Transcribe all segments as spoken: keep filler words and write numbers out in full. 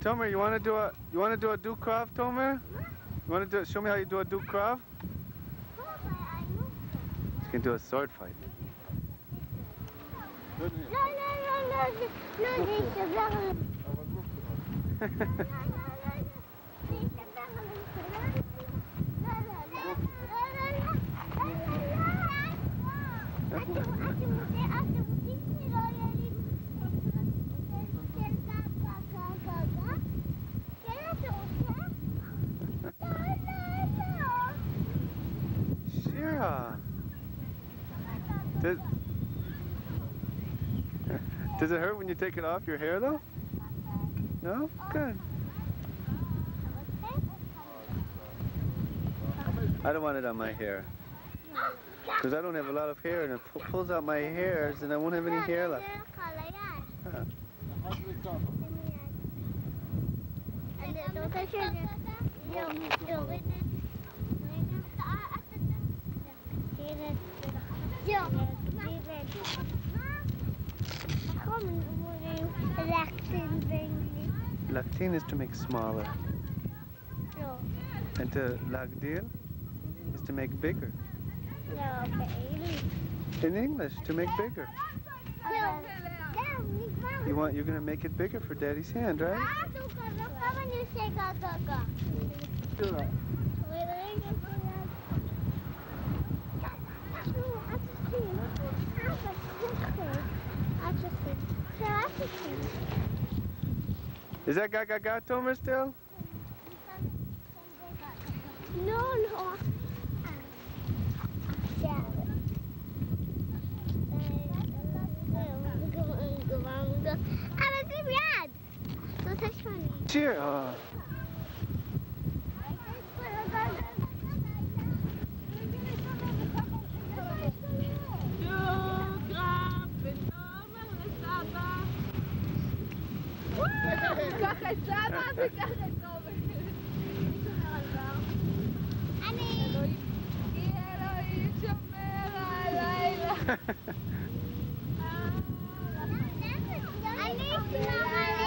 Tomer, you want to do a you want to do a Dukov, Tomer? You want to do show me how you do a Dukov? You can do a sword fight. No, no, no, no, no, no, Shira. Does, does it hurt when you take it off your hair though? No? Good. I don't want it on my hair. Because I don't have a lot of hair and it pu pulls out my hairs and I won't have any hair left. Huh. Lactin is to make smaller. And to lagdil is to make bigger. In English, to make bigger. You want, you're going to make it bigger for Daddy's hand, right? How when you say ga ga ga? Do that. Is that ga ga ga, Tomer, still? No, no. Cheer. Oh. קח את סבא וקח את תומר. אני... כי אלוהים שומר הלילה. אני אשמור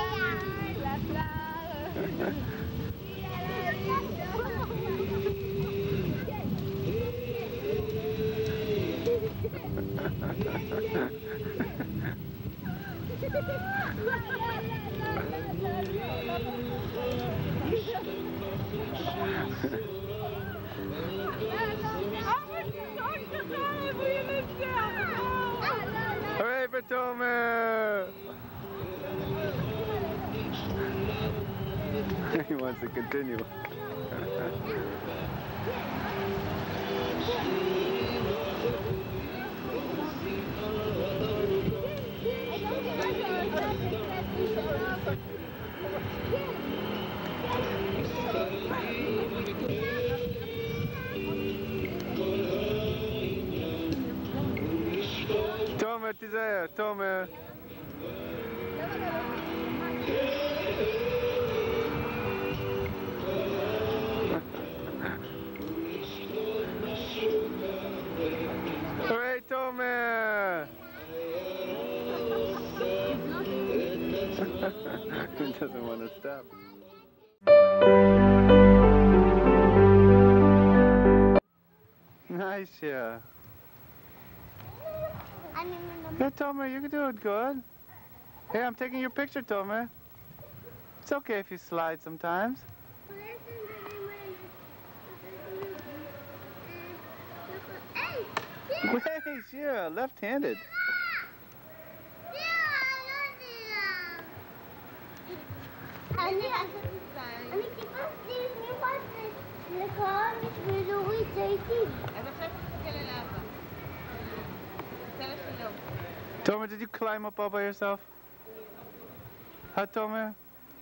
Hooray for Tomer! He wants to continue. Tomer, תיזהר, Tomer. Hooray, Tomer! He doesn't want to stop. Nice, yeah. Hey, Tomer, you can do it good. Hey, I'm taking your picture, Tomer. It's okay if you slide sometimes. Hey, Shira, left-handed. Tomer, did you climb up all by yourself? Huh, Tomer?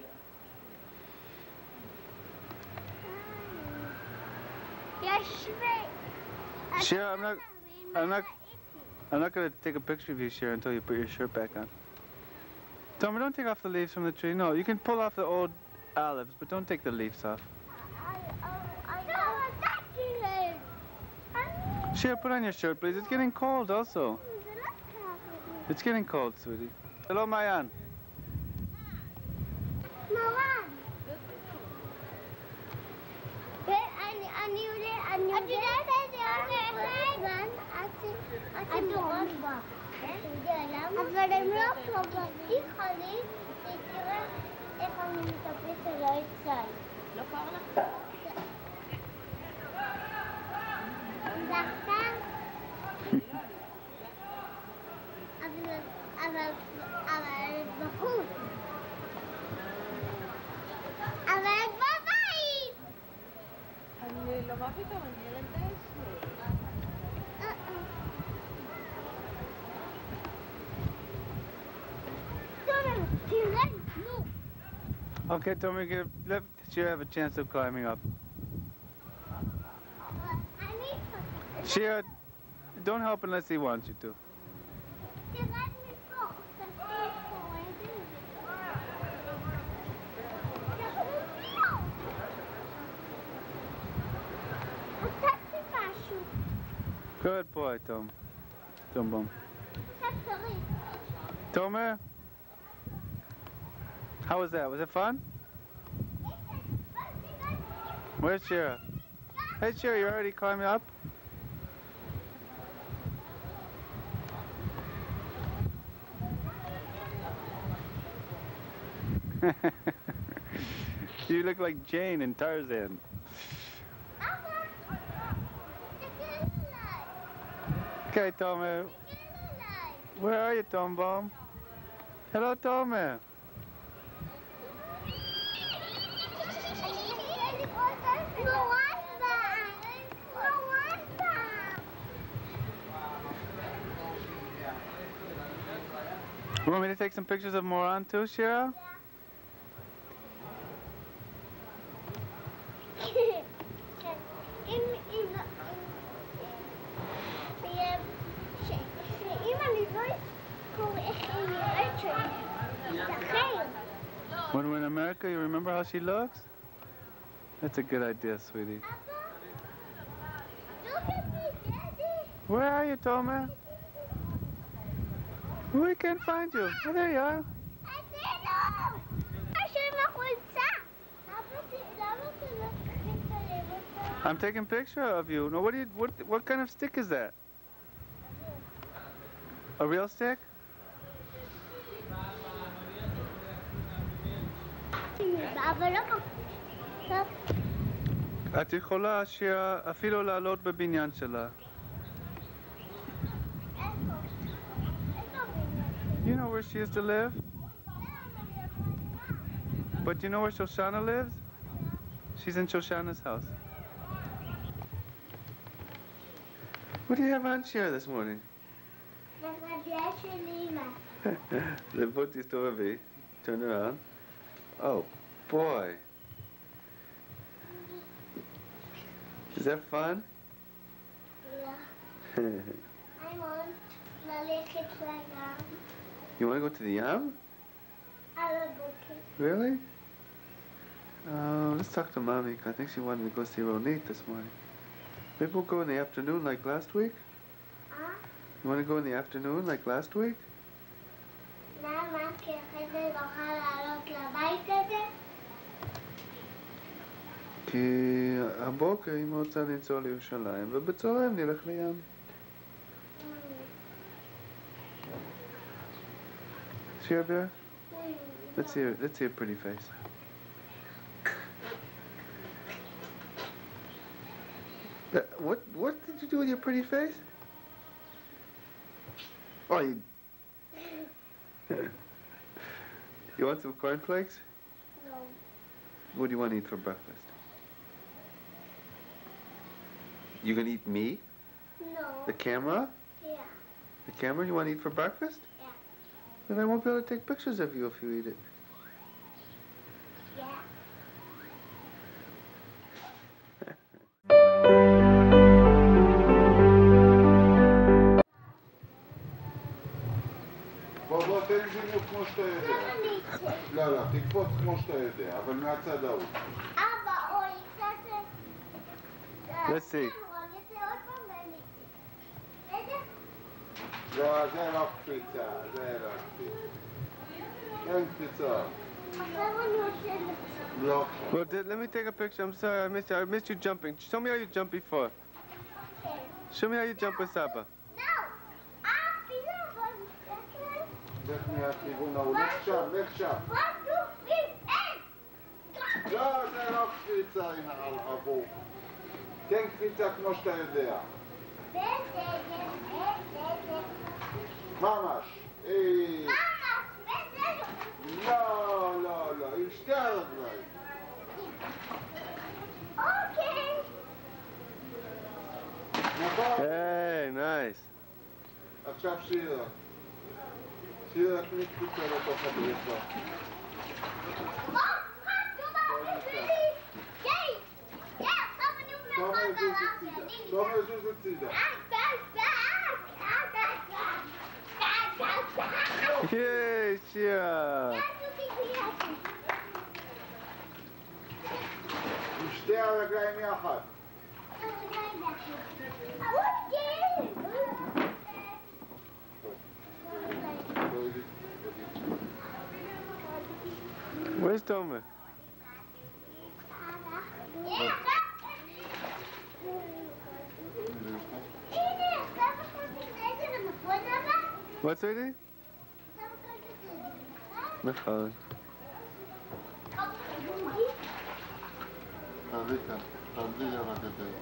Shira, I'm not, I'm not, I'm not going to take a picture of you, Shira, until you put your shirt back on. Tomer, don't take off the leaves from the tree. No, you can pull off the old olives, but don't take the leaves off. Shira, put on your shirt, please. It's getting cold, also. It's getting cold, sweetie. Hello, Mayan. Mayan. אדום. אבל הם לא פה, בבטיחה לי, תראה איך אני מטפלת שלא יצא. לא קר לך? זכתן? אבל, אבל בחוץ. אבל בבית! אני לא, מה פתאום, אני ילד דשא. Okay, Tommy, give, let Shira have a chance of climbing up. Shira, don't help unless he wants you to. Good boy, Tom. Tom Bum. Tomer? How was that? Was it fun? Where's Shira? Hey, Shira, you already climbing up? You look like Jane and Tarzan. Okay, Tomer. Where are you, Tom Bum? Hello, Tomer. You want me to take some pictures of Moran too, Shira? When we're in America, you remember how she looks? That's a good idea, sweetie. Where are you, Tomer? We can't find you. Oh, there you are. I'm taking a picture of you. No, what do you? What? What kind of stick is that? A real stick? את יכולה שאפילו לעלות בבניין שלה. You know where she used to live? But you know where Shoshana lives? She's in Shoshana's house. What do you have on, Shira, this morning? The boat is over. Turn around. Oh, boy. Is that fun? Yeah. I want ללכת לים. You want to go to the Yam? על הבוקר. Really? Uh, let's talk to Mommy. I think she wanted to go see Ronit this morning. Maybe we'll go in the afternoon like last week? Huh? You want to go in the afternoon like last week? למה? כי אחרי זה נוכל לעלות לבית הזה? כי הבוקר היא רוצה לנסוע לירושלים, ובצהריים נלך לים. See her, Bear? Let's see her, let's see her pretty face. That, what, what did you do with your pretty face? Oh, you... You want some cornflakes? No. What do you want to eat for breakfast? You gonna eat me? No. The camera? Yeah. The camera you want to eat for breakfast? Yeah. Then I won't be able to take pictures of you if you eat it. Yeah. בוא בוא תן זינוק כמו שאתה יודע. לא לא, תקפוץ כמו שאתה יודע, אבל מהצד ההוא. אבא, אוי, קצת... Let's see. לא, זה לא קפיצה, זה לא קפיצה. אין קפיצה. עכשיו אני רוצה לצאת. לא. Well, did, let me take a picture. I'm sorry, I missed you. I missed you jumping. Show me how you jump before. Show me how you jump with Saba. No! לך מהכיוון ההוא, לך שם, לך שם. one, two, three, and... לא, זה לא קפיצה, הנה על עבור. תן קפיצה כמו שאתה יודע. בסדר, בסדר. ממש. אה... ממש, בסדר. לא, לא, לא, עם שתי הרגליים. אוקיי. נכון? Hey, nice. עכשיו שירה. שירה, תני קפיצה לתוך הבריכה. תומר זוז הצידה. תומר זוז הצידה. Yay, Shira. עם שתי הרגליים יחד. Where's Tomer? What's it? נכון. תעלי כאן, תעלי על הגדר.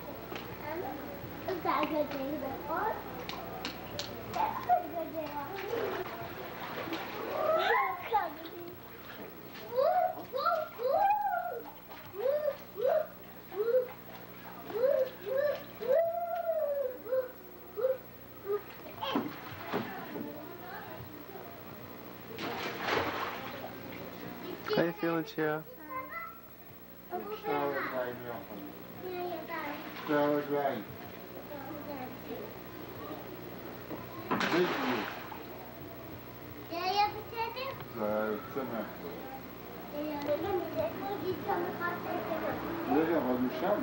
How you feeling, Shira? שתי הרגליים יחד. שתי הרגליים. בדיוק. זה היה בסדר? זה היה יוצא מהכלל. רגע, אבל משם.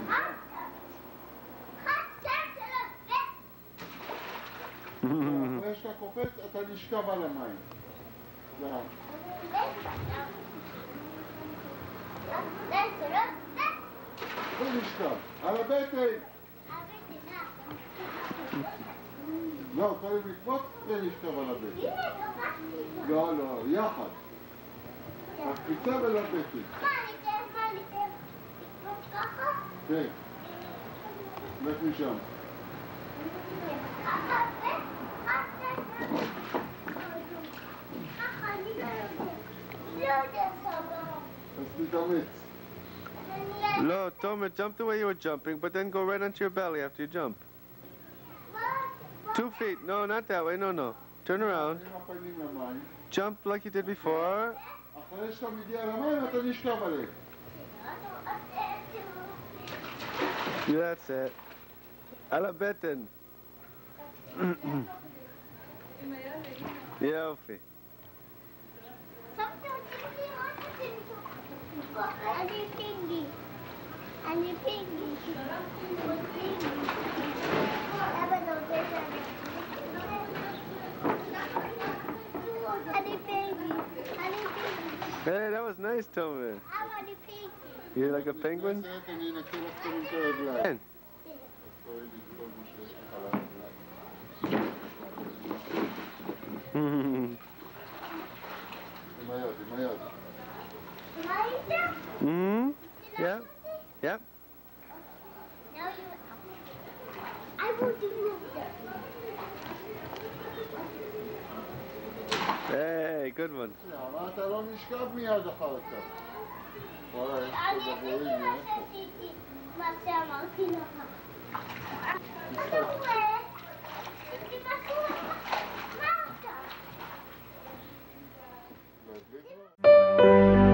אחרי שאתה קופץ, אתה נשכב על המים. לא. זה נשכב, על הבטן. לא, קודם לקפוץ, זה נשכב על הבטן. לא, לא, יחד. הקפיצה ולבטן. כן. לך משם. אז תתאמץ. No, Tomer, jump the way you were jumping, but then go right onto your belly after you jump. Two feet. No, not that way. No, no. Turn around. עם הפנים למים. Jump like you did before. אחרי שאתה מגיע למים, אתה נשכב עליהם. That's it. על הבטן. יופי. אני פינגי. אני פינגי. אבא לא עובד עליי. אני פינגי. אני פינגי. Hey, that was nice, Tomer. אבא, אני פינגי. You're like a penguin? בסדר, אני אנקה לך קודם את הרגליים. כן. אז בואי נתפול מה שיש לך על הרגליים. עם היד, עם היד. מה איתה? Hmm? Yep. Yep. Now you... I will do this. Hey, good one. למה אתה לא נשכב מיד אחר כך? וואלה, יש אני פה עשיתי גבוהים מה מאיפה. שעשיתי, מה שאמרתי לך. משחק. נו, עשיתי משהו לך. מה אתה? להדליק לו?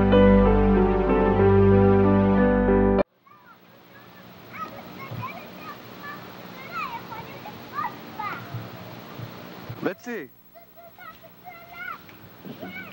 Let's see. Let's see.